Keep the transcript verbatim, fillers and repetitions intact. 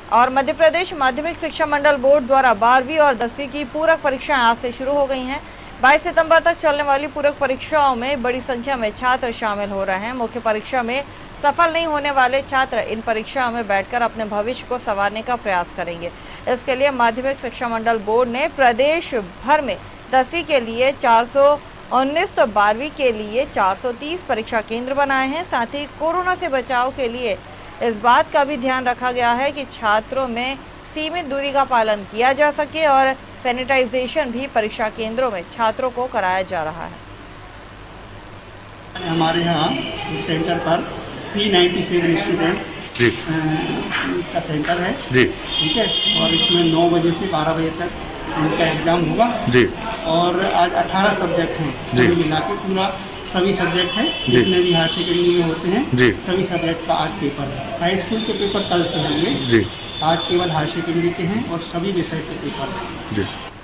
और मध्य प्रदेश माध्यमिक शिक्षा मंडल बोर्ड द्वारा बारहवीं और दसवीं की पूरक परीक्षाएं आज से शुरू हो गई हैं। बाईस सितंबर तक चलने वाली पूरक परीक्षाओं में बड़ी संख्या में छात्र शामिल हो रहे हैं। मुख्य परीक्षा में सफल नहीं होने वाले छात्र इन परीक्षाओं में बैठकर अपने भविष्य को संवारने का प्रयास करेंगे। इसके लिए माध्यमिक शिक्षा मंडल बोर्ड ने प्रदेश भर में दसवीं के लिए चार सौ उन्नीस तो बारहवीं के लिए चार सौ तीस परीक्षा केंद्र बनाए हैं। साथ ही कोरोना से बचाव के लिए इस बात का भी ध्यान रखा गया है कि छात्रों में सीमित दूरी का पालन किया जा सके और सैनिटाइजेशन भी परीक्षा केंद्रों में छात्रों को कराया जा रहा है। हमारे यहाँ सेंटर पर तीन सौ सत्तानवे स्टूडेंट जी का सेंटर है जी ठीक है, और इसमें नौ बजे से बारह बजे तक उनका एग्जाम होगा जी। और आज अठारह सब्जेक्ट हैं जी मिला के, पूरा सभी सब्जेक्ट हैं जितने भी हायर सेकेंडरी में होते हैं जी। सभी सब्जेक्ट का आज पेपर है। हाई स्कूल के पेपर कल से होंगे जी। आज केवल हायर सेकेंडरी के हैं और सभी विषय के पेपर हैं जी।